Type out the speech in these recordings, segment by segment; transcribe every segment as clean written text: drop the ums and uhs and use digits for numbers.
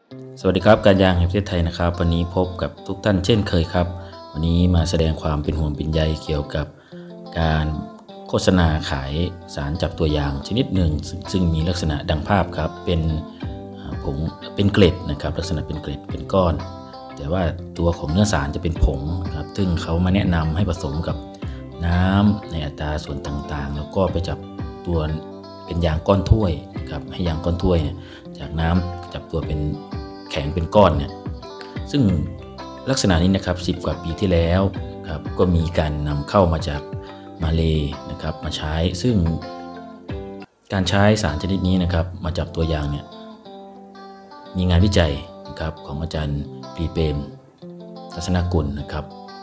สวัสดีครับการยางแห่งประเทศไทยนะครับวันนี้พบกับทุกท่านเช่นเคยครับวันนี้มาแสดงความเป็นห่วงเป็นใยเกี่ยวกับการโฆษณาขายสารจับตัวยางชนิดหนึ่งซึ่งมีลักษณะดังภาพครับเป็นผงเป็นเกล็ดนะครับลักษณะเป็นเกล็ดเป็นก้อนแต่ว่าตัวของเนื้อสารจะเป็นผงครับซึ่งเขามาแนะนำให้ผสมกับน้ำในอัตราส่วนต่างๆแล้วก็ไปจับตัวเป็นยางก้อนถ้วยครับให้ยางก้อนถ้วยจากน้ำจับตัวเป็นแข็งเป็นก้อนเนี่ยซึ่งลักษณะนี้นะครับ10 กว่าปีที่แล้วครับก็มีการนำเข้ามาจากมาเลนะครับมาใช้ซึ่งการใช้สารชนิดนี้นะครับมาจับตัวยางเนี่ยมีงานวิจัยนะครับของอาจารย์ปรีเปรมทัศนกุลนะครับ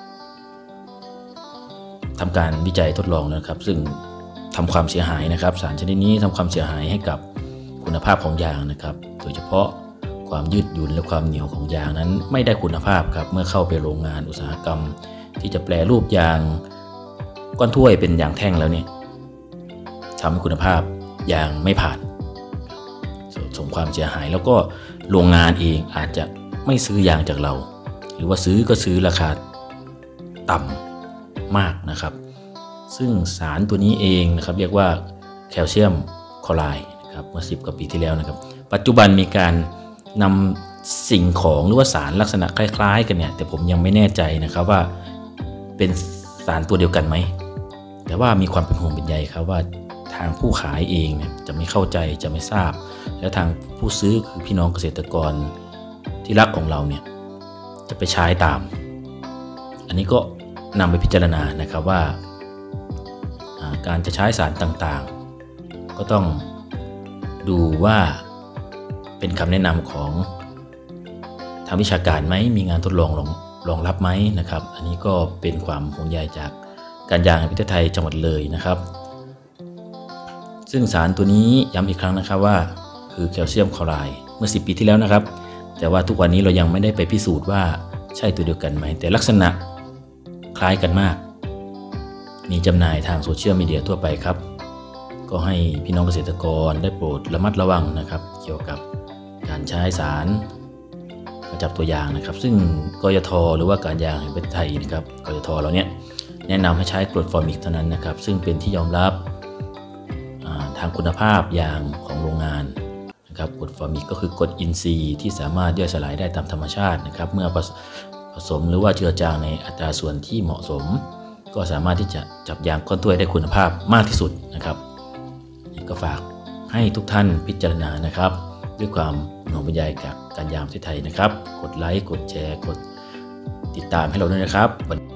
ทำการวิจัยทดลองนะครับซึ่งทำความเสียหายนะครับสารชนิดนี้ทำความเสียหายให้กับคุณภาพของยางนะครับโดยเฉพาะความยืดหยุ่นและความเหนียวของยางนั้นไม่ได้คุณภาพครับเมื่อเข้าไปโรงงานอุตสาหกรรมที่จะแปรรูปยางก้อนถ้วยเป็นยางแท่งแล้วเนี่ยทำให้คุณภาพยางไม่ผ่านส่งความเสียหายแล้วก็โรงงานเองอาจจะไม่ซื้อยางจากเราหรือว่าซื้อก็ซื้อราคาต่ำมากนะครับซึ่งสารตัวนี้เองนะครับเรียกว่าแคลเซียมคลอไรด์นะครับเมื่อ10 กว่าปีที่แล้วนะครับปัจจุบันมีการนำสิ่งของหรือว่าสารลักษณะคล้ายๆกันเนี่ยแต่ผมยังไม่แน่ใจนะครับว่าเป็นสารตัวเดียวกันไหมแต่ว่ามีความเป็นห่วงเป็นใยครับว่าทางผู้ขายเองเนี่ยจะไม่เข้าใจจะไม่ทราบแล้วทางผู้ซื้อคือพี่น้องเกษตรกรที่รักของเราเนี่ยจะไปใช้ตามอันนี้ก็นำไปพิจารณานะครับว่าการจะใช้สารต่างๆก็ต้องดูว่าเป็นคำแนะนำของทางวิชาการไหมมีงานทดลองรองรับไหมนะครับอันนี้ก็เป็นความห่วงใยจากการยางแห่งประเทศไทยจังหวัดเลยนะครับซึ่งสารตัวนี้ย้ำอีกครั้งนะครับว่าคือแคลเซียมคลอไรด์เมื่อ10 ปีที่แล้วนะครับแต่ว่าทุกวันนี้เรายังไม่ได้ไปพิสูจน์ว่าใช่ตัวเดียวกันไหมแต่ลักษณะคล้ายกันมากมีจำหน่ายทางโซเชียลมีเดียทั่วไปครับก็ให้พี่น้องเกษตรกรได้โปรดระมัดระวังนะครับเกี่ยวกับการใช้สารมาจับตัวยางนะครับซึ่งกยท.หรือว่าการยางแห่งประเทศไทยนะครับกยท.เราเนี่ยแนะนำให้ใช้กรดฟอร์มิกเท่านั้นนะครับซึ่งเป็นที่ยอมรับทางคุณภาพยางของโรงงานนะครับกรดฟอร์มิกก็คือกรดอินทรีย์ที่สามารถย่อยสลายได้ตามธรรมชาตินะครับเมื่อผสมหรือว่าเจือจางในอัตราส่วนที่เหมาะสมก็สามารถที่จะจับยางก้อนถ้วยได้คุณภาพมากที่สุดนะครับก็ฝากให้ทุกท่านพิจารณานะครับด้วยความห่วงใยกับการยางประเทศไทยนะครับกดไลค์กดแชร์กดติดตามให้เราด้วยนะครับ